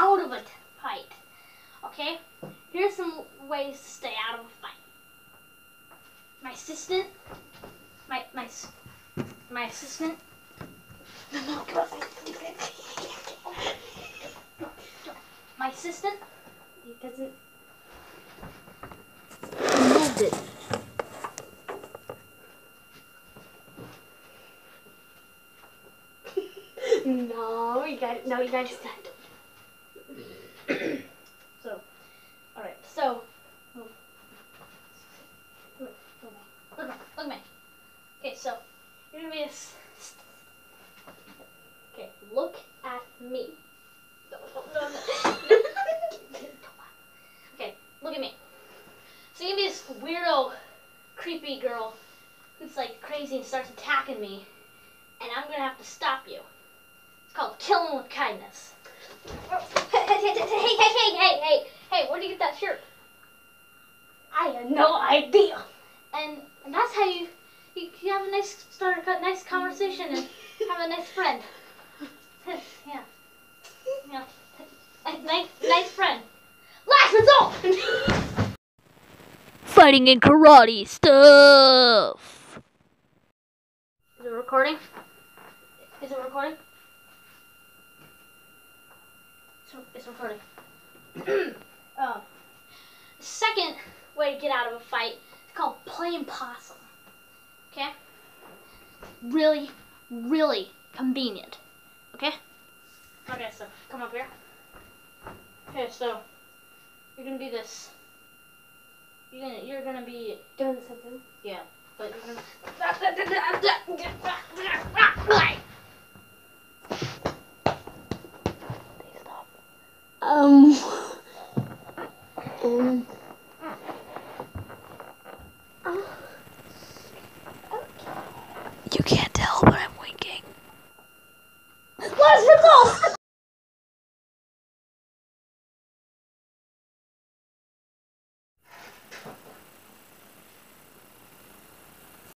out of a fight. Okay? Here's some ways to stay out of a fight. My assistant. My assistant. My assistant. He doesn't. He moved it. No, you got it. No, you got to stand. So, all right. So, look at me. Okay, so you're gonna be okay, look at me. No. Okay, look at me. So you're gonna be this weirdo, creepy girl who's like crazy and starts attacking me, and I'm gonna have to stop you. It's called killing with kindness. Hey, where'd you get that shirt? I had no idea. And that's how you have a nice nice conversation and have a nice friend. Yeah. Nice friend. Last result. Fighting and karate stuff. Is it recording? Is it recording? It's recording. Second way to get out of a fight is called playing possum. Okay? Really, really convenient. Okay? Okay, so come up here. Okay, so you're gonna do this. You're gonna be doing something. Yeah, but you're gonna. You can't tell, but I'm winking. Last result!